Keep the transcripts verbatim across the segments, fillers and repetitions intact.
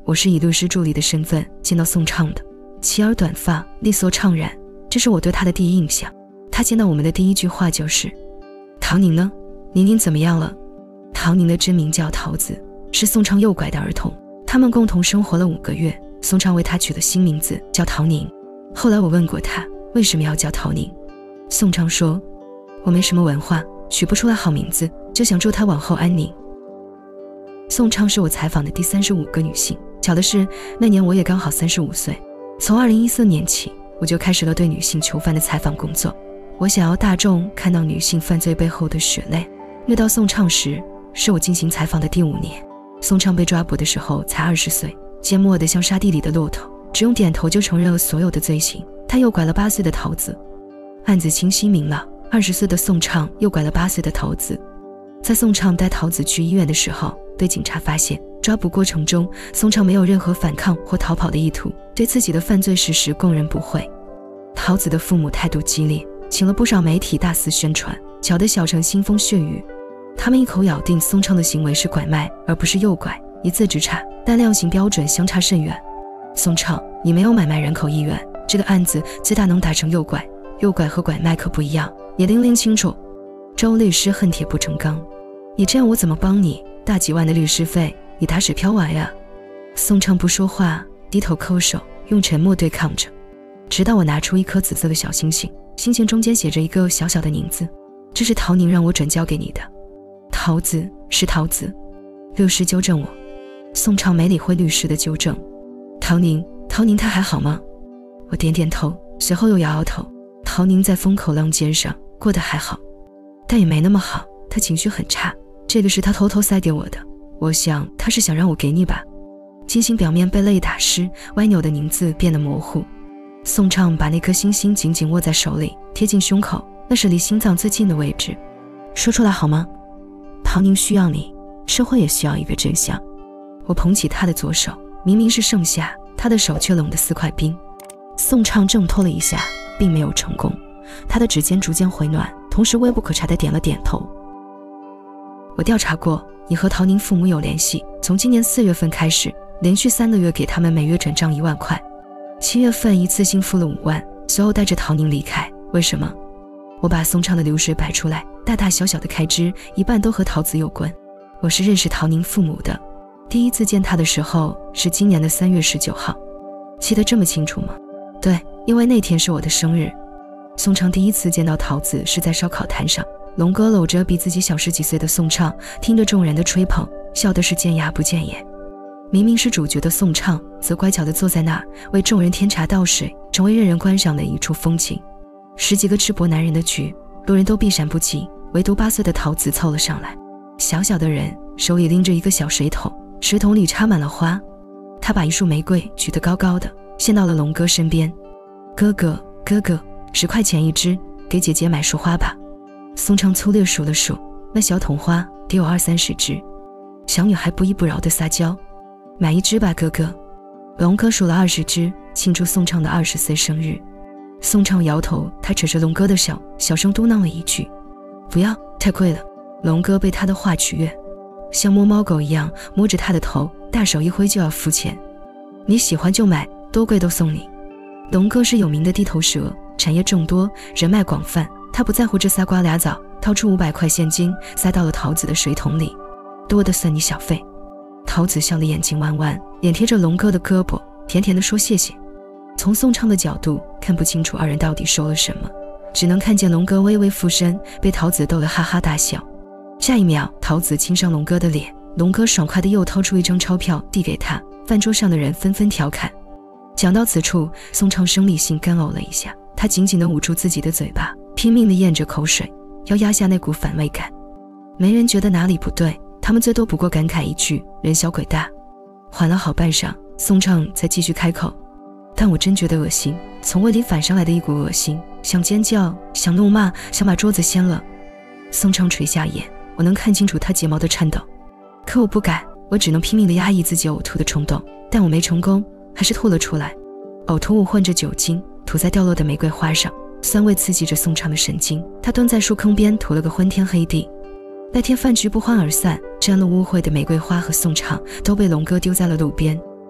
我是以律师助理的身份见到宋畅的，齐耳短发，利索怅然，这是我对他的第一印象。他见到我们的第一句话就是：“唐宁呢？宁宁怎么样了？”唐宁的真名叫桃子，是宋畅诱拐的儿童，他们共同生活了五个月，宋畅为他取了新名字叫陶宁。后来我问过他为什么要叫陶宁，宋畅说：“我没什么文化，取不出来好名字，就想祝他往后安宁。”宋畅是我采访的第三十五个女性，巧的是那年我也刚好三十五岁。从二零一四年起，我就开始了对女性囚犯的采访工作。我想要大众看到女性犯罪背后的血泪。遇到宋畅时，是我进行采访的第五年。宋畅被抓捕的时候才二十岁，缄默得像沙地里的骆驼，只用点头就承认了所有的罪行。他诱拐了八岁的桃子，案子清晰明了，二十岁的宋畅诱拐了八岁的桃子。在宋畅带桃子去医院的时候，被警察发现，抓捕过程中宋畅没有任何反抗或逃跑的意图，对自己的犯罪事实供认不讳。桃子的父母态度激烈，请了不少媒体大肆宣传，搅得小城腥风血雨。他们一口咬定宋畅的行为是拐卖而不是诱拐，一字之差，但量刑标准相差甚远。宋畅，你没有买卖人口意愿，这个案子最大能打成诱拐，诱拐和拐卖可不一样，你拎拎清楚。周律师恨铁不成钢，你这样我怎么帮你？大几万的律师费，你打水漂完呀？宋畅不说话，低头抠手，用沉默对抗着，直到我拿出一颗紫色的小星星，星星中间写着一个小小的宁字，这是陶宁让我转交给你的。桃子是桃子，律师纠正我。宋畅没理会律师的纠正。陶宁，陶宁他还好吗？我点点头，随后又摇摇头。陶宁在风口浪尖上，过得还好，但也没那么好，他情绪很差。这个是他偷偷塞给我的，我想他是想让我给你吧。金星表面被泪打湿，歪扭的宁字变得模糊。宋畅把那颗星星紧紧握在手里，贴近胸口，那是离心脏最近的位置。说出来好吗？陶宁需要你，社会也需要一个真相。我捧起他的左手，明明是盛夏，他的手却冷得似块冰。宋畅挣脱了一下，并没有成功，他的指尖逐渐回暖，同时微不可察地点了点头。我调查过，你和陶宁父母有联系，从今年四月份开始，连续三个月给他们每月转账一万块，七月份一次性付了五万，随后带着陶宁离开。为什么？我把宋畅的流水摆出来，大大小小的开支一半都和桃子有关。我是认识陶宁父母的，第一次见他的时候是今年的三月十九号。记得这么清楚吗？对，因为那天是我的生日。宋畅第一次见到桃子是在烧烤摊上，龙哥搂着比自己小十几岁的宋畅，听着众人的吹捧，笑的是见牙不见眼。明明是主角的宋畅，则乖巧地坐在那儿，为众人添茶倒水，成为任人观赏的一处风景。十几个赤膊男人的局，路人都避闪不及，唯独八岁的桃子凑了上来。小小的人手里拎着一个小水桶，水桶里插满了花。他把一束玫瑰举得高高的，献到了龙哥身边。哥哥，哥哥，十块钱一支，给姐姐买束花吧。宋畅粗略数了数，那小桶花得有二三十只。小女孩不依不饶地撒娇，买一支吧，哥哥。龙哥数了二十只，庆祝宋畅的二十岁生日。宋畅摇头，他扯着龙哥的手，小声嘟囔了一句：“不要，太贵了。”龙哥被他的话取悦，像摸猫狗一样摸着他的头，大手一挥就要付钱。你喜欢就买，多贵都送你。龙哥是有名的地头蛇，产业众多，人脉广泛，他不在乎这仨瓜俩枣，掏出五百块现金塞到了桃子的水桶里，多的算你小费。桃子笑得眼睛弯弯，脸贴着龙哥的胳膊，甜甜地说谢谢。从宋畅的角度看不清楚二人到底说了什么，只能看见龙哥微微俯身，被桃子逗得哈哈大笑。下一秒，桃子亲上龙哥的脸，龙哥爽快地又掏出一张钞票递给他，饭桌上的人纷纷调侃。讲到此处，宋畅生理性干呕了一下，他紧紧地捂住自己的嘴巴，拼命地咽着口水，要压下那股反胃感。没人觉得哪里不对，他们最多不过感慨一句人小鬼大。缓了好半晌，宋畅才继续开口，但我真觉得恶心，从胃里反上来的一股恶心，想尖叫，想怒骂，想把桌子掀了。宋畅垂下眼，我能看清楚他睫毛的颤抖，可我不敢，我只能拼命地压抑自己呕吐的冲动，但我没成功，还是吐了出来。呕吐物混着酒精涂在掉落的玫瑰花上，酸味刺激着宋畅的神经，他蹲在树坑边涂了个昏天黑地。那天饭局不欢而散，沾了污秽的玫瑰花和宋畅都被龙哥丢在了路边。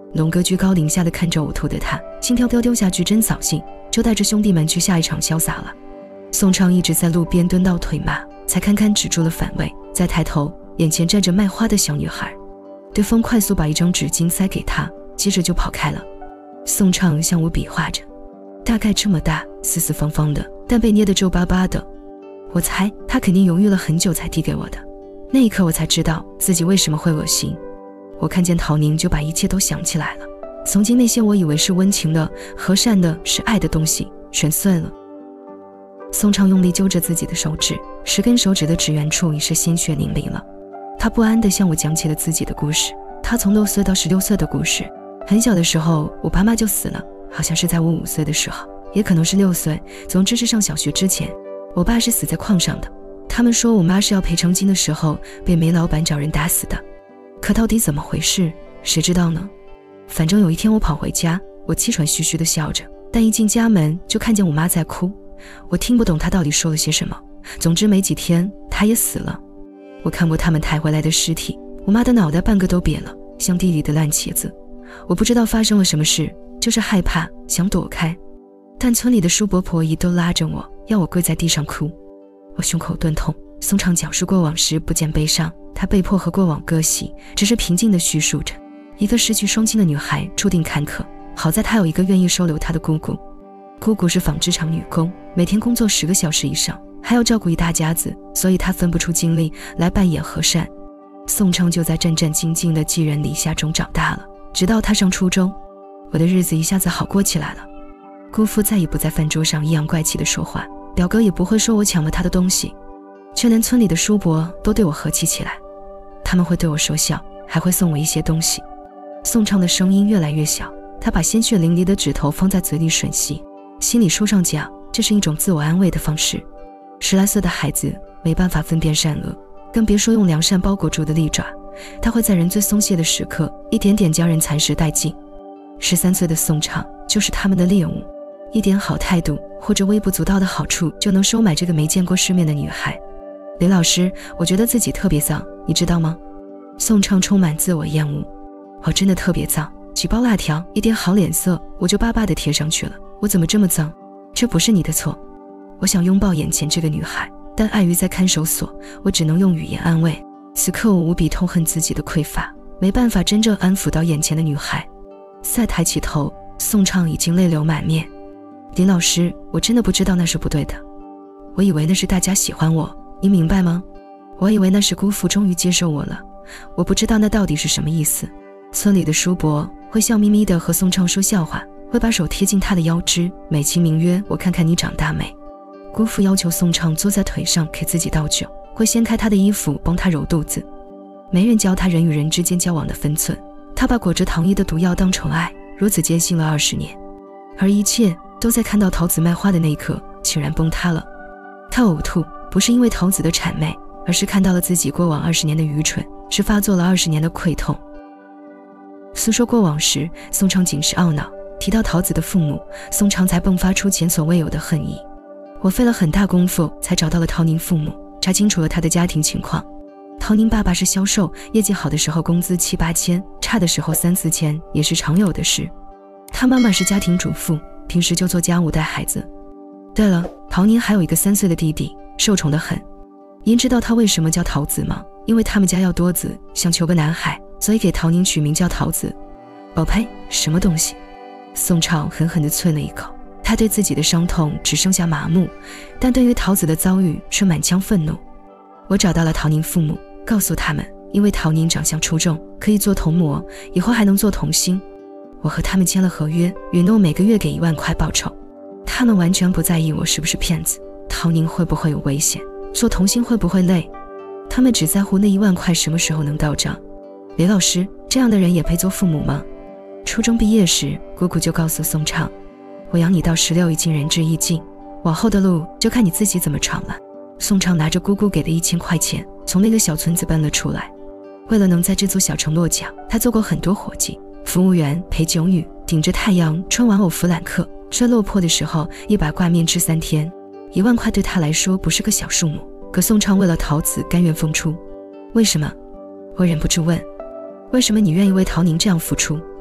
龙哥居高临下的看着呕吐的他，轻飘飘丢下句真扫兴，就带着兄弟们去下一场潇洒了。宋畅一直在路边蹲到腿麻，才堪堪止住了反胃，再抬头，眼前站着卖花的小女孩。对方快速把一张纸巾塞给他，接着就跑开了。宋畅向我比划着，大概这么大，四四方方的，但被捏得皱巴巴的。我猜他肯定犹豫了很久才递给我的。那一刻我才知道自己为什么会恶心。我看见陶宁就把一切都想起来了，从今那些我以为是温情的、和善的、是爱的东西全碎了。宋畅用力揪着自己的手指，十根手指的指缘处已是鲜血淋漓了。他不安地向我讲起了自己的故事，他从六岁到十六岁的故事。很小的时候我爸妈就死了，好像是在我五岁的时候，也可能是六岁，总之是上小学之前。我爸是死在矿上的，他们说我妈是要赔偿金的时候被煤老板找人打死的，可到底怎么回事谁知道呢？反正有一天我跑回家，我气喘吁吁地笑着，但一进家门就看见我妈在哭。我听不懂她到底说了些什么，总之没几天她也死了。我看过他们抬回来的尸体，我妈的脑袋半个都瘪了，像地里的烂茄子。我不知道发生了什么事，就是害怕，想躲开，但村里的叔伯婆姨都拉着我，要我跪在地上哭。我胸口钝痛。宋畅讲述过往时不见悲伤，他被迫和过往割席，只是平静地叙述着一个失去双亲的女孩注定坎坷，好在她有一个愿意收留她的姑姑。姑姑是纺织厂女工，每天工作十个小时以上，还要照顾一大家子，所以她分不出精力来扮演和善。宋畅就在战战兢兢的寄人篱下中长大了，直到他上初中，我的日子一下子好过起来了。姑父再也不在饭桌上阴阳怪气地说话，表哥也不会说我抢了他的东西，却连村里的叔伯都对我和气起来，他们会对我说笑，还会送我一些东西。宋畅的声音越来越小，他把鲜血淋漓的指头放在嘴里吮吸，心理书上讲这是一种自我安慰的方式。十来岁的孩子没办法分辨善恶，更别说用良善包裹住的利爪，他会在人最松懈的时刻一点点将人蚕食殆尽。十三岁的宋畅就是他们的猎物，一点好态度或者微不足道的好处就能收买这个没见过世面的女孩。李老师，我觉得自己特别脏，你知道吗？宋畅充满自我厌恶。我真的特别脏，几包辣条，一点好脸色我就巴巴地贴上去了，我怎么这么脏？这不是你的错。我想拥抱眼前这个女孩，但碍于在看守所，我只能用语言安慰。此刻我无比痛恨自己的匮乏，没办法真正安抚到眼前的女孩。再抬起头，宋畅已经泪流满面。林老师，我真的不知道那是不对的，我以为那是大家喜欢我，你明白吗？我以为那是姑父终于接受我了，我不知道那到底是什么意思。村里的叔伯会笑眯眯地和宋畅说笑话，会把手贴近他的腰肢，美其名曰我看看你长大没。姑父要求宋畅坐在腿上给自己倒酒，会掀开他的衣服帮他揉肚子。没人教他人与人之间交往的分寸，他把裹着糖衣的毒药当宠爱，如此坚信了二十年，而一切都在看到桃子卖花的那一刻竟然崩塌了。他呕吐，不是因为桃子的谄媚，而是看到了自己过往二十年的愚蠢，是发作了二十年的溃痛。诉说过往时，宋畅仅是懊恼，提到桃子的父母，宋畅才迸发出前所未有的恨意。我费了很大功夫才找到了陶宁父母，查清楚了他的家庭情况。陶宁爸爸是销售，业绩好的时候工资七八千，差的时候三四千也是常有的事。他妈妈是家庭主妇，平时就做家务带孩子。对了，陶宁还有一个三岁的弟弟，受宠得很。您知道他为什么叫桃子吗？因为他们家要多子，想求个男孩，所以给陶宁取名叫桃子。哦呸，什么东西？宋畅狠狠地啐了一口，他对自己的伤痛只剩下麻木，但对于桃子的遭遇却满腔愤怒。我找到了陶宁父母，告诉他们，因为陶宁长相出众，可以做童模，以后还能做童星。我和他们签了合约，允诺每个月给一万块报酬。他们完全不在意我是不是骗子，陶宁会不会有危险，做童星会不会累，他们只在乎那一万块什么时候能到账。李老师，这样的人也配做父母吗？初中毕业时，姑姑就告诉宋畅，我养你到十六已经仁至义尽，往后的路就看你自己怎么闯了。宋畅拿着姑姑给的一千块钱，从那个小村子搬了出来。为了能在这座小城落脚，他做过很多活计，服务员、陪酒女，顶着太阳穿玩偶服揽客，最落魄的时候一把挂面吃三天。一万块对他来说不是个小数目，可宋畅为了桃子甘愿付出。为什么？我忍不住问，为什么你愿意为陶宁这样付出？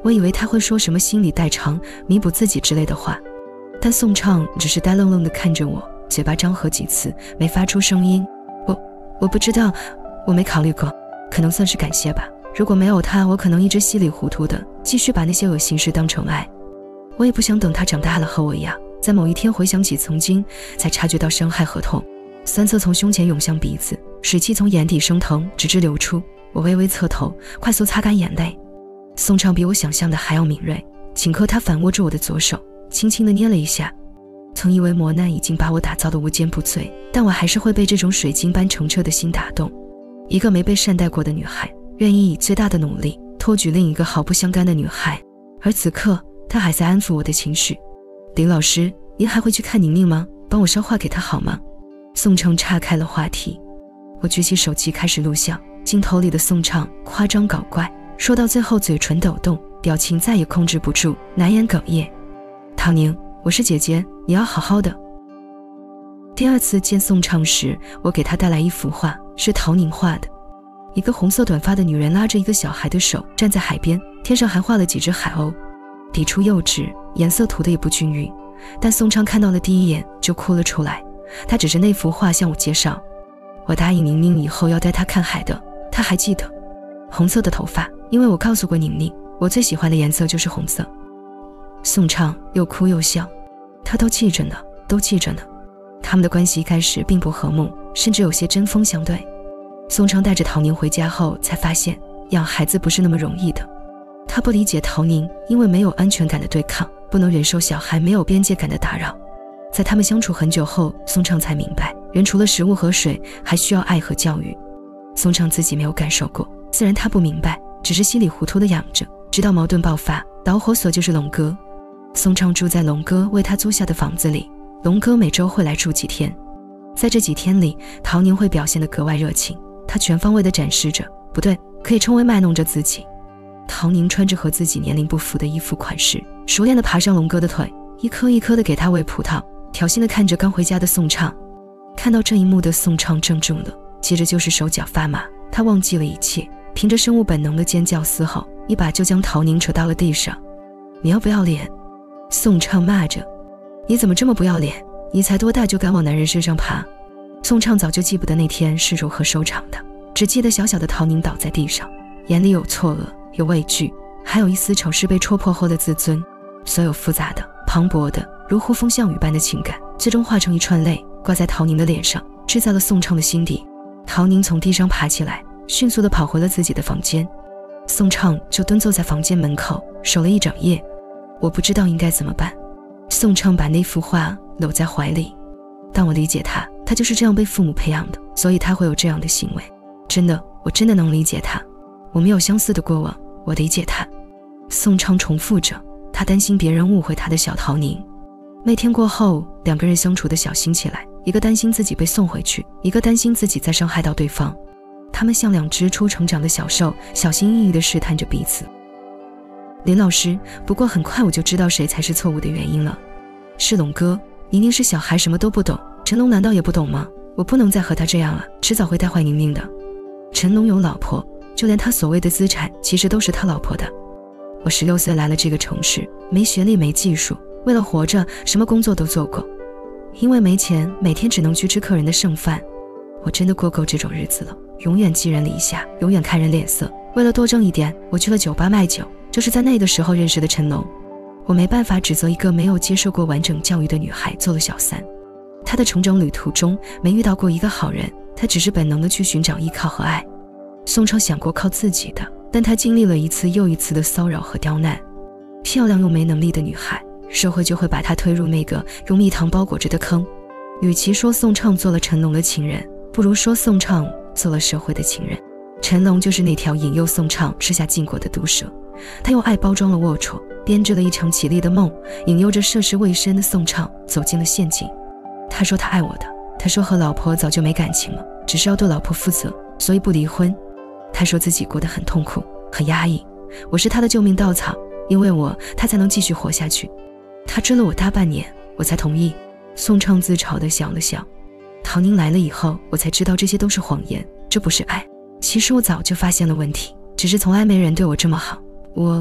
我以为他会说什么心理代偿、弥补自己之类的话，但宋畅只是呆愣愣地看着我，嘴巴张合几次，没发出声音。我我不知道，我没考虑过，可能算是感谢吧。如果没有他，我可能一直稀里糊涂的继续把那些恶心事当成爱。我也不想等他长大了和我一样，在某一天回想起曾经，才察觉到伤害和痛。酸涩从胸前涌向鼻子，水汽从眼底升腾，直至流出。我微微侧头，快速擦干眼泪。宋畅比我想象的还要敏锐，顷刻他反握住我的左手，轻轻地捏了一下。曾以为磨难已经把我打造得无坚不摧，但我还是会被这种水晶般澄澈的心打动。一个没被善待过的女孩，愿意以最大的努力托举另一个毫不相干的女孩，而此刻她还在安抚我的情绪。林老师，您还会去看宁宁吗？帮我捎话给她好吗？宋畅岔开了话题。我举起手机开始录像，镜头里的宋畅夸张搞怪，说到最后嘴唇抖动，表情再也控制不住，难言哽咽。陶宁，我是姐姐，你要好好的。第二次见宋畅时，我给他带来一幅画，是陶宁画的。一个红色短发的女人拉着一个小孩的手站在海边，天上还画了几只海鸥，笔触幼稚，颜色涂得也不均匀，但宋畅看到了第一眼就哭了出来。他指着那幅画向我介绍，我答应宁宁以后要带她看海的，她还记得。红色的头发，因为我告诉过宁宁，我最喜欢的颜色就是红色。宋畅又哭又笑，他都记着呢，都记着呢。他们的关系一开始并不和睦，甚至有些针锋相对。宋畅带着陶宁回家后才发现，养孩子不是那么容易的。他不理解陶宁因为没有安全感的对抗，不能忍受小孩没有边界感的打扰。在他们相处很久后，宋畅才明白，人除了食物和水，还需要爱和教育。宋畅自己没有感受过，自然他不明白，只是稀里糊涂地养着，直到矛盾爆发，导火索就是龙哥。宋畅住在龙哥为他租下的房子里，龙哥每周会来住几天。在这几天里，陶宁会表现得格外热情，他全方位地展示着，不对，可以称为卖弄着自己。陶宁穿着和自己年龄不符的衣服款式，熟练地爬上龙哥的腿，一颗一颗地给他喂葡萄，挑衅地看着刚回家的宋畅。看到这一幕的宋畅怔住了，接着就是手脚发麻，他忘记了一切，凭着生物本能的尖叫嘶吼，一把就将陶宁扯到了地上。你要不要脸？宋畅骂着，你怎么这么不要脸？你才多大就敢往男人身上爬？宋畅早就记不得那天是如何收场的，只记得小小的陶宁倒在地上，眼里有错愕，有畏惧，还有一丝仇视被戳破后的自尊。所有复杂的、磅礴的、如呼风向雨般的情感，最终化成一串泪，挂在陶宁的脸上，织在了宋畅的心底。陶宁从地上爬起来，迅速地跑回了自己的房间。宋畅就蹲坐在房间门口，守了一整夜。我不知道应该怎么办。宋畅把那幅画搂在怀里，但我理解他，他就是这样被父母培养的，所以他会有这样的行为。真的，我真的能理解他。我们有相似的过往，我理解他。宋畅重复着，他担心别人误会他的小陶宁。那天过后，两个人相处得小心起来，一个担心自己被送回去，一个担心自己再伤害到对方。他们像两只初成长的小兽，小心翼翼地试探着彼此。林老师，不过很快我就知道谁才是错误的原因了。是龙哥，宁宁是小孩，什么都不懂，陈龙难道也不懂吗？我不能再和他这样了，迟早会带坏宁宁的。陈龙有老婆，就连他所谓的资产其实都是他老婆的。我十六岁来了这个城市，没学历没技术，为了活着什么工作都做过，因为没钱，每天只能去吃客人的剩饭。我真的过够这种日子了，永远寄人篱下，永远看人脸色。为了多挣一点，我去了酒吧卖酒，就是在那个时候认识的陈龙。我没办法指责一个没有接受过完整教育的女孩做了小三。她的成长旅途中没遇到过一个好人，她只是本能的去寻找依靠和爱。宋畅想过靠自己的，但她经历了一次又一次的骚扰和刁难。漂亮又没能力的女孩，社会就会把她推入那个用蜜糖包裹着的坑。与其说宋畅做了陈龙的情人，不如说宋畅做了社会的情人。陈龙就是那条引诱宋畅吃下禁果的毒蛇，他用爱包装了龌龊，编织了一场绮丽的梦，引诱着涉世未深的宋畅走进了陷阱。他说他爱我的，他说和老婆早就没感情了，只是要对老婆负责，所以不离婚。他说自己过得很痛苦，很压抑，我是他的救命稻草，因为我他才能继续活下去。他追了我大半年，我才同意。宋畅自嘲地想了想。陶宁来了以后，我才知道这些都是谎言，这不是爱。其实我早就发现了问题，只是从来没人对我这么好。我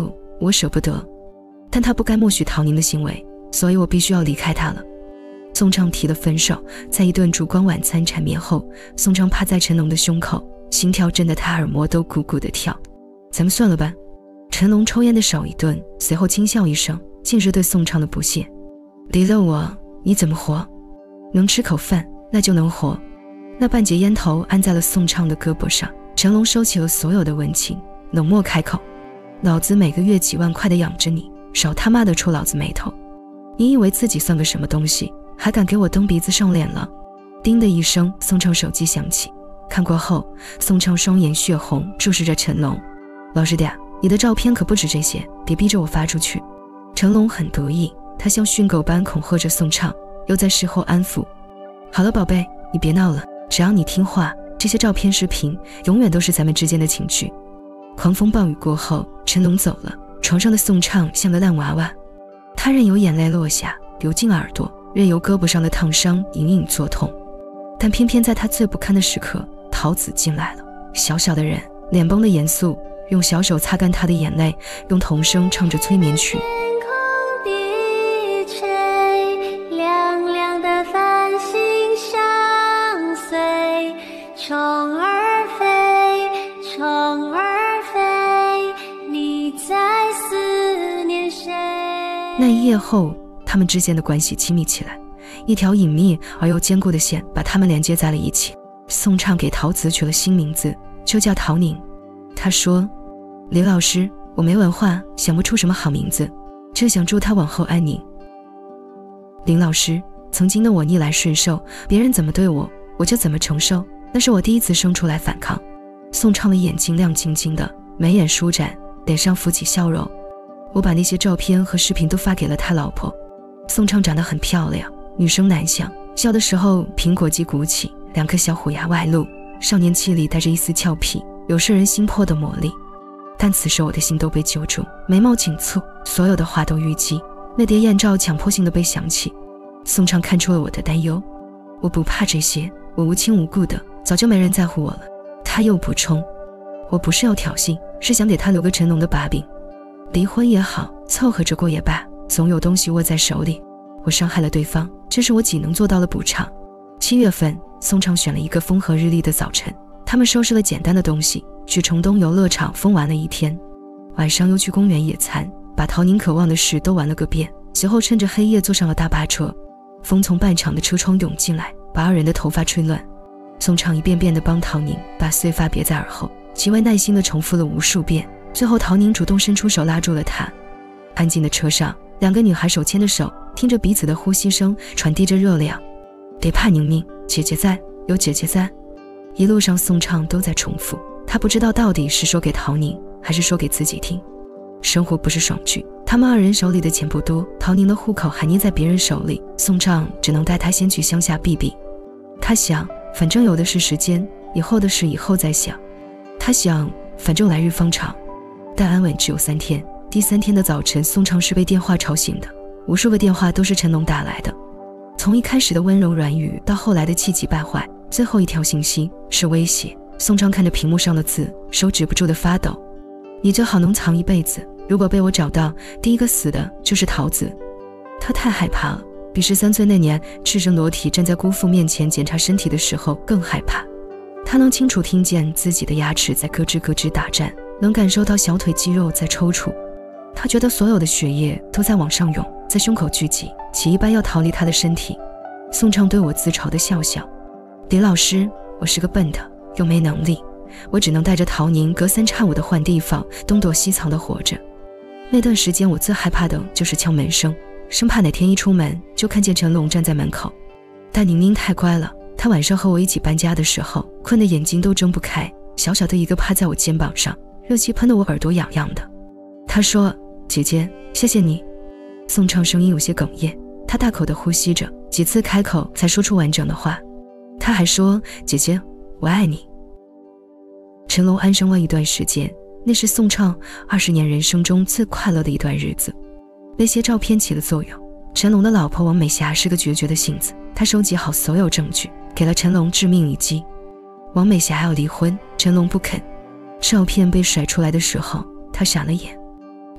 我舍不得，但他不该默许陶宁的行为，所以我必须要离开他了。宋畅提了分手，在一顿烛光晚餐缠绵后，宋畅趴在成龙的胸口，心跳震得他耳膜都鼓鼓地跳。咱们算了吧。成龙抽烟的手一顿，随后轻笑一声，尽是对宋畅的不屑。离了我，你怎么活？能吃口饭，那就能活。那半截烟头按在了宋畅的胳膊上，成龙收起了所有的温情，冷漠开口：老子每个月几万块的养着你，少他妈的戳老子眉头。你以为自己算个什么东西，还敢给我蹬鼻子上脸了？叮的一声，宋畅手机响起，看过后，宋畅双眼血红，注视着成龙。老实点，你的照片可不止这些，别逼着我发出去。成龙很得意，他像训狗般恐吓着宋畅，又在事后安抚：好了宝贝，你别闹了，只要你听话，这些照片视频永远都是咱们之间的情趣。狂风暴雨过后，成龙走了，床上的宋畅像个烂娃娃，他任由眼泪落下，流进耳朵，任由胳膊上的烫伤隐隐作痛。但偏偏在他最不堪的时刻，陶子进来了。小小的人，脸绷得严肃，用小手擦干他的眼泪，用童声唱着催眠曲。 天空低垂，亮亮的繁星相随，虫儿飞，虫儿飞，你在思念谁？ 那一夜后，他们之间的关系亲密起来，一条隐秘而又坚固的线把他们连接在了一起。宋畅给陶子取了新名字，就叫陶宁。他说：李老师，我没文化，想不出什么好名字，正想祝他往后安宁。林老师，曾经的我逆来顺受，别人怎么对我，我就怎么承受，那是我第一次生出来反抗。宋畅的眼睛亮晶晶的，眉眼舒展，脸上浮起笑容。我把那些照片和视频都发给了他老婆。宋畅长得很漂亮，女生男相，笑的时候苹果肌鼓起，两颗小虎牙外露，少年气里带着一丝俏皮，有摄人心魄的魔力。但此时我的心都被揪住，眉毛紧蹙，所有的话都淤积，那叠艳照强迫性的被想起。宋畅看出了我的担忧，我不怕这些，我无亲无故的，早就没人在乎我了。他又补充，我不是要挑衅，是想给他留个成龙的把柄。离婚也好，凑合着过也罢，总有东西握在手里。我伤害了对方，这是我仅能做到的补偿。七月份，宋畅选了一个风和日丽的早晨，他们收拾了简单的东西，去城东游乐场疯玩了一天，晚上又去公园野餐，把陶宁渴望的事都玩了个遍。随后趁着黑夜坐上了大巴车，风从半场的车窗涌进来，把二人的头发吹乱。宋畅一遍遍地帮陶宁把碎发别在耳后，极为耐心地重复了无数遍。最后陶宁主动伸出手拉住了他。安静的车上，两个女孩手牵着手，听着彼此的呼吸声，传递着热量。别怕宁宁，姐姐在，有姐姐在。一路上宋畅都在重复，他不知道到底是说给陶宁还是说给自己听。生活不是爽剧，他们二人手里的钱不多，陶宁的户口还捏在别人手里，宋畅只能带他先去乡下避避。他想，反正有的是时间，以后的事以后再想。他想，反正来日方长。但安稳只有三天，第三天的早晨，宋畅是被电话吵醒的，无数个电话都是成龙打来的。从一开始的温柔软语到后来的气急败坏，最后一条信息是威胁。宋畅看着屏幕上的字，手止不住的发抖。你最好能藏一辈子，如果被我找到，第一个死的就是桃子。他太害怕了，比十三岁那年赤身裸体站在姑父面前检查身体的时候更害怕。他能清楚听见自己的牙齿在咯吱咯吱打颤，能感受到小腿肌肉在抽搐。他觉得所有的血液都在往上涌，在胸口聚集，起一般要逃离他的身体。宋畅对我自嘲的笑笑。李老师，我是个笨的，又没能力，我只能带着陶宁隔三差五的换地方，东躲西藏的活着。那段时间我最害怕的就是敲门声，生怕哪天一出门就看见成龙站在门口。但宁宁太乖了，她晚上和我一起搬家的时候，困得眼睛都睁不开，小小的一个趴在我肩膀上，热气喷得我耳朵痒痒的。她说，姐姐，谢谢你。宋畅声音有些哽咽，他大口地呼吸着，几次开口才说出完整的话。他还说，姐姐，我爱你。成龙安生了一段时间，那是宋畅二十年人生中最快乐的一段日子。那些照片起了作用。成龙的老婆王美霞是个决绝的性子，她收集好所有证据，给了成龙致命一击。王美霞要离婚，成龙不肯。照片被甩出来的时候，他傻了眼。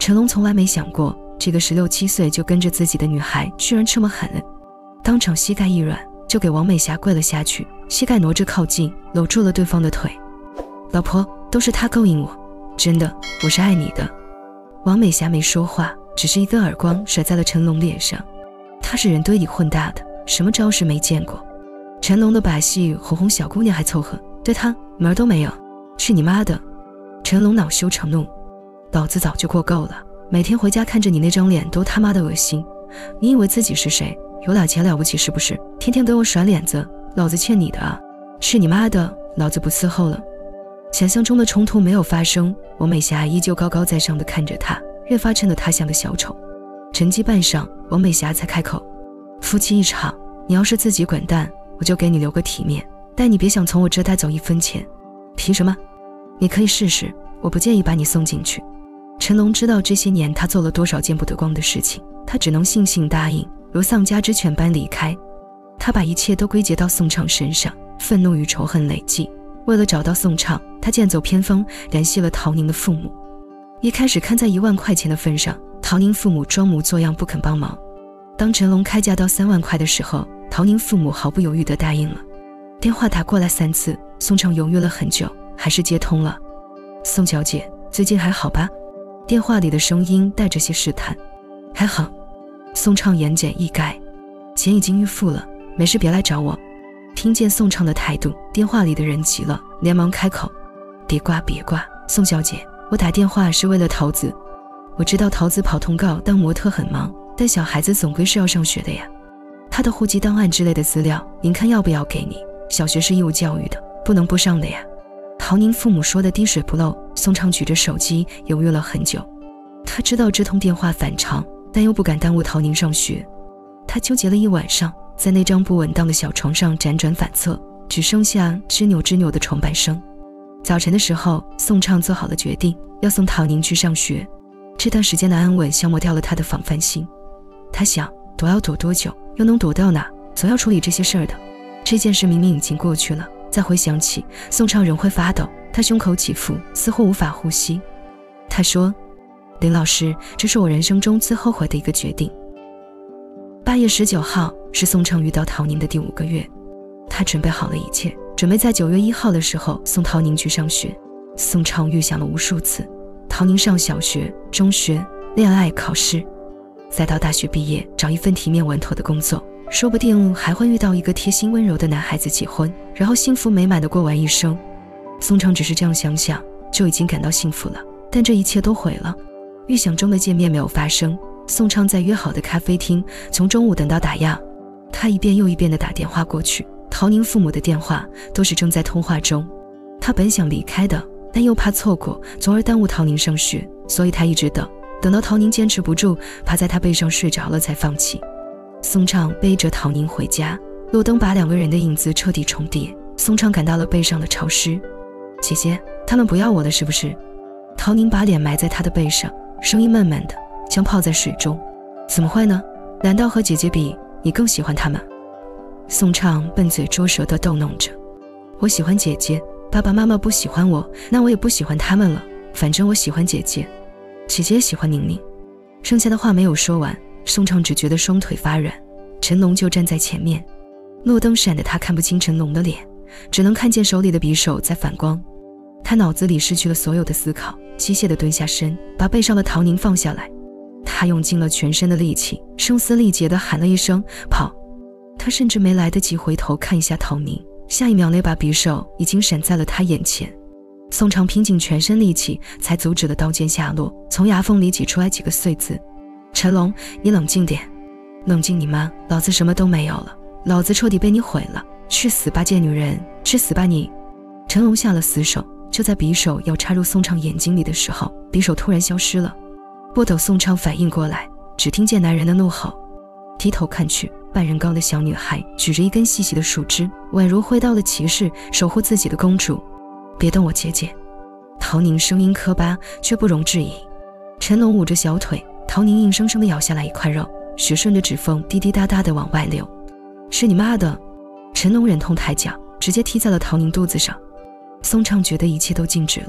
成龙从来没想过，这个十六七岁就跟着自己的女孩居然这么狠，当场膝盖一软就给王美霞跪了下去，膝盖挪着靠近，搂住了对方的腿。老婆，都是他勾引我，真的，我是爱你的。王美霞没说话，只是一个耳光甩在了成龙脸上。他是人堆里混大的，什么招式没见过。成龙的把戏哄哄小姑娘还凑合，对他门儿都没有。去你妈的！成龙恼羞成怒，老子早就过够了，每天回家看着你那张脸都他妈的恶心。你以为自己是谁？有点钱了不起是不是？天天给我甩脸子，老子欠你的啊！去你妈的，老子不伺候了。想象中的冲突没有发生，王美霞依旧高高在上的看着他，越发衬得他像个小丑。沉寂半晌，王美霞才开口：夫妻一场，你要是自己滚蛋，我就给你留个体面，但你别想从我这带走一分钱。凭什么？你可以试试，我不介意把你送进去。成龙知道这些年他做了多少见不得光的事情，他只能悻悻答应，如丧家之犬般离开。他把一切都归结到宋畅身上，愤怒与仇恨累计。为了找到宋畅，他剑走偏锋，联系了陶宁的父母。一开始看在一万块钱的份上，陶宁父母装模作样不肯帮忙。当成龙开价到三万块的时候，陶宁父母毫不犹豫地答应了。电话打过来三次，宋畅犹豫了很久，还是接通了。宋小姐，最近还好吧？电话里的声音带着些试探。还好。宋畅言简意赅，钱已经预付了，没事别来找我。听见宋畅的态度，电话里的人急了，连忙开口：别挂别挂，宋小姐，我打电话是为了桃子。我知道桃子跑通告当模特很忙，但小孩子总归是要上学的呀。他的户籍档案之类的资料，您看要不要给你？小学是义务教育的，不能不上的呀。陶宁父母说的滴水不漏，宋畅举着手机犹豫了很久。他知道这通电话反常，但又不敢耽误陶宁上学。他纠结了一晚上，在那张不稳当的小床上辗转反侧，只剩下吱扭吱扭的床板声。早晨的时候，宋畅做好了决定，要送陶宁去上学。这段时间的安稳消磨掉了他的防范心。他想，躲要躲多久，又能躲到哪？总要处理这些事儿的。这件事明明已经过去了，再回想起，宋畅仍会发抖，他胸口起伏，似乎无法呼吸。他说：林老师，这是我人生中最后悔的一个决定。八月十九号是宋畅遇到陶宁的第五个月，他准备好了一切，准备在九月一号的时候送陶宁去上学。宋畅预想了无数次，陶宁上小学、中学、恋爱、考试，再到大学毕业，找一份体面稳妥的工作，说不定还会遇到一个贴心温柔的男孩子结婚，然后幸福美满地过完一生。宋畅只是这样想想，就已经感到幸福了，但这一切都毁了。预想中的见面没有发生，宋畅在约好的咖啡厅，从中午等到打烊。他一遍又一遍地打电话过去，陶宁父母的电话都是正在通话中。他本想离开的，但又怕错过，从而耽误陶宁上学，所以他一直等，等到陶宁坚持不住，趴在他背上睡着了才放弃。宋畅背着陶宁回家，路灯把两个人的影子彻底重叠，宋畅感到了背上的潮湿。姐姐，他们不要我了是不是？陶宁把脸埋在他的背上，声音闷闷的，像泡在水中。怎么会呢？难道和姐姐比，你更喜欢他们？宋畅笨嘴拙舌地逗弄着。我喜欢姐姐，爸爸妈妈不喜欢我，那我也不喜欢他们了，反正我喜欢姐姐，姐姐也喜欢宁宁。剩下的话没有说完，宋畅只觉得双腿发软。陈龙就站在前面，路灯闪得他看不清陈龙的脸，只能看见手里的匕首在反光。他脑子里失去了所有的思考，机械地蹲下身，把背上的陶宁放下来。他用尽了全身的力气，声嘶力竭地喊了一声跑。他甚至没来得及回头看一下陶宁，下一秒那把匕首已经闪在了他眼前。宋畅拼尽全身力气才阻止了刀尖下落，从牙缝里挤出来几个碎字：陈龙，你冷静点。冷静你妈，老子什么都没有了，老子彻底被你毁了，去死吧贱女人，去死吧你。陈龙下了死手，就在匕首要插入宋畅眼睛里的时候，匕首突然消失了。不等宋畅反应过来，只听见男人的怒吼。低头看去，半人高的小女孩举着一根细细的树枝，宛如挥刀的骑士，守护自己的公主。别动我姐姐。陶宁声音磕巴，却不容置疑。陈龙捂着小腿，陶宁硬生生地咬下来一块肉，血顺着指缝滴滴答答地往外流。是你妈的！陈龙忍痛抬脚，直接踢在了陶宁肚子上。宋畅觉得一切都静止了，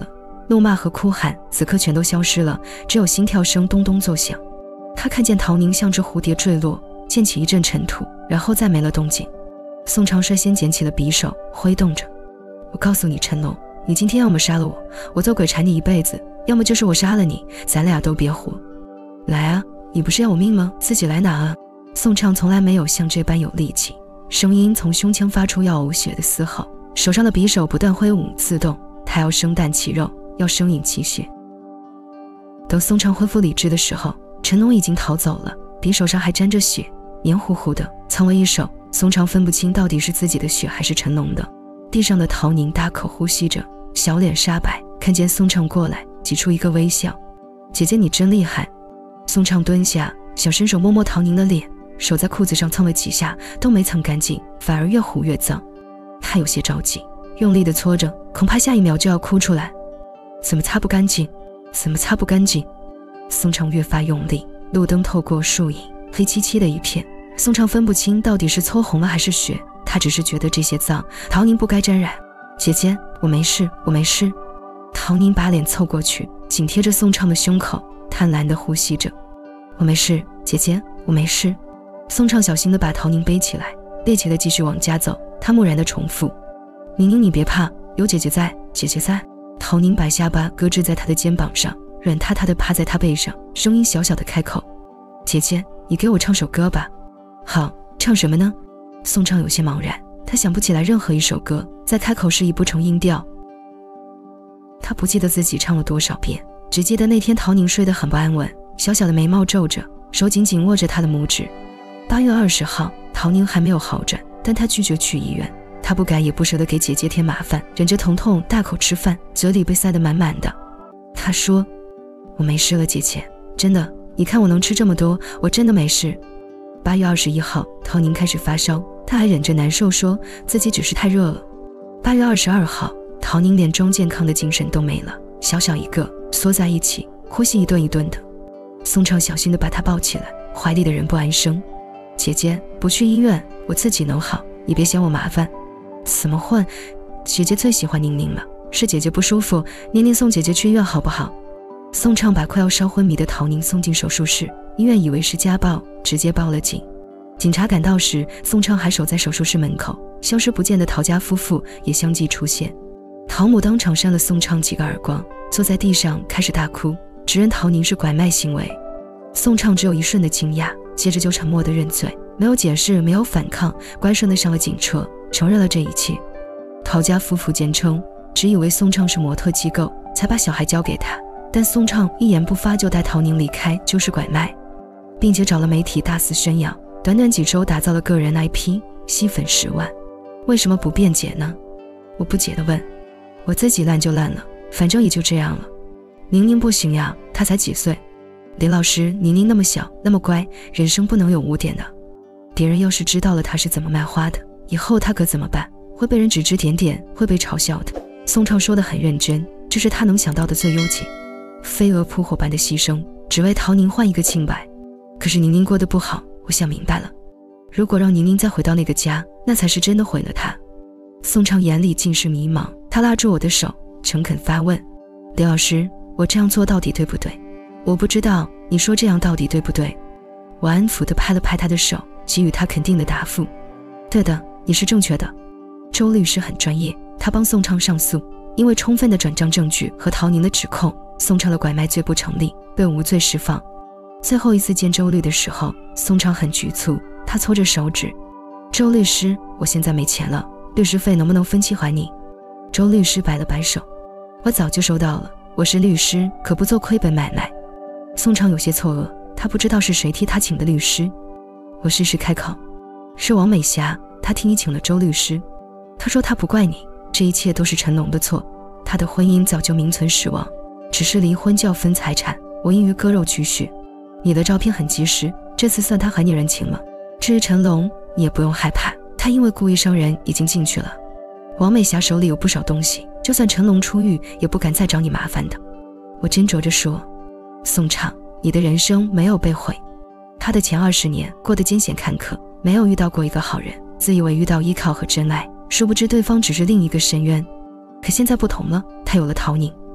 怒骂和哭喊此刻全都消失了，只有心跳声咚咚作响。他看见陶宁像只蝴蝶坠落，溅起一阵尘土，然后再没了动静。宋畅率先捡起了匕首，挥动着。我告诉你陈龙，你今天要么杀了我，我做鬼缠你一辈子，要么就是我杀了你，咱俩都别活。来啊，你不是要我命吗？自己来拿啊！宋畅从来没有像这般有力气，声音从胸腔发出要呕血的嘶吼，手上的匕首不断挥舞自动，他要生啖其肉，要生饮其血。等宋畅恢复理智的时候，陈龙已经逃走了，匕首上还沾着血，黏糊糊的，苍为一手。宋畅分不清到底是自己的血还是陈龙的。地上的陶宁大口呼吸着，小脸煞白，看见宋畅过来，挤出一个微笑。姐姐你真厉害。宋畅蹲下，想伸手摸摸陶宁的脸，手在裤子上蹭了几下，都没蹭干净，反而越糊越脏。他有些着急，用力地搓着，恐怕下一秒就要哭出来。怎么擦不干净？怎么擦不干净？宋畅越发用力，路灯透过树影，黑漆漆的一片。宋畅分不清到底是搓红了还是血，他只是觉得这些脏，陶宁不该沾染。姐姐，我没事，我没事。陶宁把脸凑过去，紧贴着宋畅的胸口，贪婪地呼吸着。我没事，姐姐，我没事。宋畅小心地把陶宁背起来，趔趄地继续往家走。他木然地重复：宁宁你别怕，有姐姐在，姐姐在。陶宁把下巴搁置在他的肩膀上，软塌塌地趴在他背上，声音小小地开口：姐姐，你给我唱首歌吧。好，唱什么呢？宋畅有些茫然，他想不起来任何一首歌，在开口时已不成音调。他不记得自己唱了多少遍，只记得那天陶宁睡得很不安稳，小小的眉毛皱着，手紧紧握着他的拇指。八月二十号，陶宁还没有好转，但他拒绝去医院，他不敢也不舍得给姐姐添麻烦，忍着疼痛大口吃饭，嘴里被塞得满满的。他说：我没事了，姐姐，真的，你看我能吃这么多，我真的没事。八月二十一号，陶宁开始发烧，他还忍着难受说自己只是太热了。八月二十二号，陶宁连装健康的精神都没了，小小一个，缩在一起，呼吸一顿一顿的。宋畅小心地把他抱起来，怀里的人不安生：姐姐，不去医院，我自己能好，你别嫌我麻烦。怎么混？姐姐最喜欢宁宁了，是姐姐不舒服，宁宁送姐姐去医院好不好？宋畅把快要烧昏迷的陶宁送进手术室，医院以为是家暴，直接报了警。警察赶到时，宋畅还守在手术室门口，消失不见的陶家夫妇也相继出现。陶母当场扇了宋畅几个耳光，坐在地上开始大哭，指认陶宁是拐卖行为。宋畅只有一瞬的惊讶，接着就沉默地认罪，没有解释，没有反抗，乖顺地上了警车，承认了这一切。陶家夫妇坚称，只以为宋畅是模特机构，才把小孩交给他，但宋畅一言不发就带陶宁离开，就是拐卖，并且找了媒体大肆宣扬，短短几周打造了个人 I P， 吸粉十万。为什么不辩解呢？我不解地问。我自己烂就烂了，反正也就这样了。宁宁不行呀，她才几岁。林老师，宁宁那么小，那么乖，人生不能有污点的。别人要是知道了她是怎么卖花的，以后她可怎么办？会被人指指点点，会被嘲笑的。宋畅说得很认真，这是他能想到的最优解。飞蛾扑火般的牺牲，只为陶宁换一个清白。可是宁宁过得不好，我想明白了，如果让宁宁再回到那个家，那才是真的毁了她。宋畅眼里尽是迷茫，他拉住我的手，诚恳发问：刘老师，我这样做到底对不对？我不知道，你说这样到底对不对？我安抚地拍了拍他的手，给予他肯定的答复：对的，你是正确的。周律师很专业，他帮宋畅上诉，因为充分的转账证据和陶宁的指控，宋畅的拐卖罪不成立，被无罪释放。最后一次见周律的时候，宋畅很局促，他搓着手指：周律师，我现在没钱了，律师费能不能分期还你？周律师摆了摆手：我早就收到了，我是律师，可不做亏本买卖。宋畅有些错愕，他不知道是谁替他请的律师。我试试开口：是王美霞，她替你请了周律师。她说她不怪你，这一切都是陈龙的错，他的婚姻早就名存实亡，只是离婚就要分财产，我因于割肉取血。你的照片很及时，这次算他还你人情了。至于陈龙，你也不用害怕，他因为故意伤人已经进去了。王美霞手里有不少东西，就算陈龙出狱也不敢再找你麻烦的。我斟酌着说：宋畅，你的人生没有被毁。他的前二十年过得艰险坎坷，没有遇到过一个好人，自以为遇到依靠和真爱，殊不知对方只是另一个深渊。可现在不同了，他有了陶宁，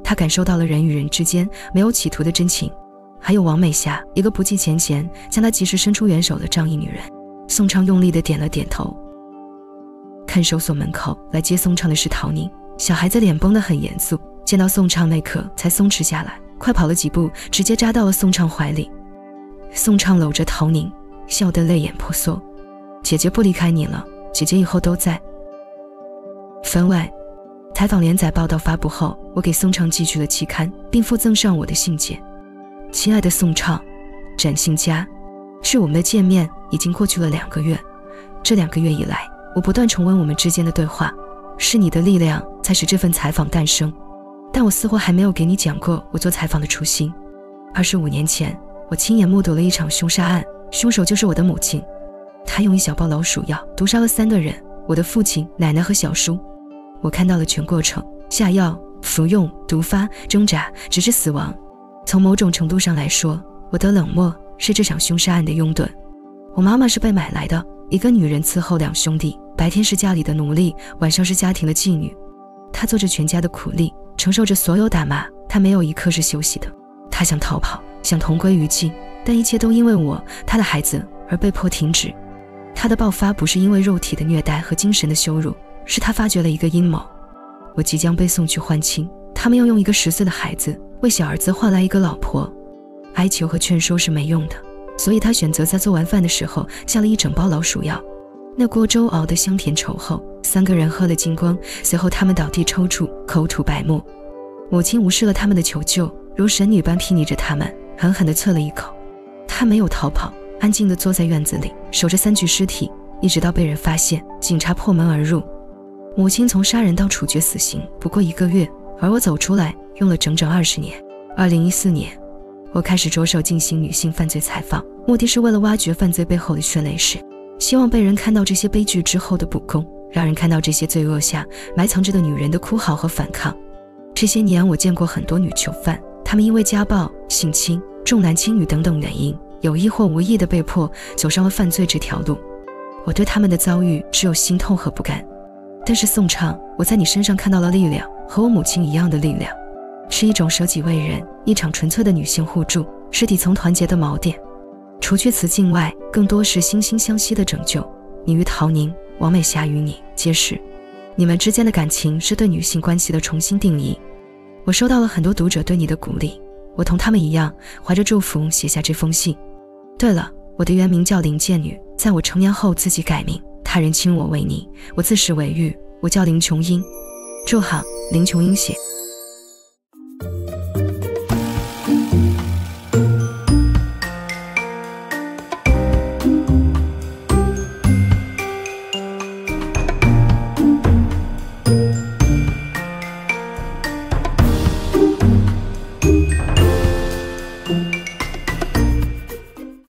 他感受到了人与人之间没有企图的真情。还有王美霞，一个不计前嫌向他及时伸出援手的仗义女人。宋畅用力地点了点头。看守所门口来接宋畅的是陶宁，小孩子脸绷得很严肃，见到宋畅那刻才松弛下来，快跑了几步，直接扎到了宋畅怀里。宋畅搂着陶宁，笑得泪眼婆娑。姐姐不离开你了，姐姐以后都在。番外，采访连载报道发布后，我给宋畅寄去了期刊，并附赠上我的信件。亲爱的宋畅，展信佳，是我们的见面已经过去了两个月。这两个月以来，我不断重温我们之间的对话，是你的力量才使这份采访诞生。但我似乎还没有给你讲过我做采访的初心。二十五年前，我亲眼目睹了一场凶杀案，凶手就是我的母亲。他用一小包老鼠药毒杀了三个人，我的父亲、奶奶和小叔。我看到了全过程，下药、服用、毒发、挣扎，直至死亡。从某种程度上来说，我的冷漠是这场凶杀案的拥趸。我妈妈是被买来的，一个女人伺候两兄弟，白天是家里的奴隶，晚上是家庭的妓女。她做着全家的苦力，承受着所有打骂，她没有一刻是休息的。她想逃跑，想同归于尽，但一切都因为我，她的孩子而被迫停止。她的爆发不是因为肉体的虐待和精神的羞辱，是她发觉了一个阴谋。我即将被送去换亲，他们要用一个十岁的孩子为小儿子换来一个老婆。哀求和劝说是没用的，所以他选择在做完饭的时候下了一整包老鼠药。那锅粥熬得香甜稠厚，三个人喝了精光，随后他们倒地抽搐，口吐白沫。母亲无视了他们的求救，如神女般睥睨着他们，狠狠地啐了一口。他没有逃跑，安静地坐在院子里守着三具尸体，一直到被人发现，警察破门而入。母亲从杀人到处决死刑不过一个月，而我走出来用了整整二十年。二零一四年，我开始着手进行女性犯罪采访，目的是为了挖掘犯罪背后的血泪史，希望被人看到这些悲剧之后的不公，让人看到这些罪恶下埋藏着的女人的哭嚎和反抗。这些年我见过很多女囚犯，她们因为家暴、性侵、重男轻女等等原因，有意或无意地被迫走上了犯罪这条路。我对她们的遭遇只有心痛和不甘。但是宋畅，我在你身上看到了力量，和我母亲一样的力量，是一种舍己为人，一场纯粹的女性互助，是底层团结的锚点。除去此境外，更多是惺惺相惜的拯救。你与陶宁，王美霞与你皆是。你们之间的感情是对女性关系的重新定义。我收到了很多读者对你的鼓励，我同他们一样，怀着祝福写下这封信。对了，我的原名叫林建女，在我成年后自己改名，他人称我为妮，我自视为玉，我叫林琼英。祝好，林琼英写。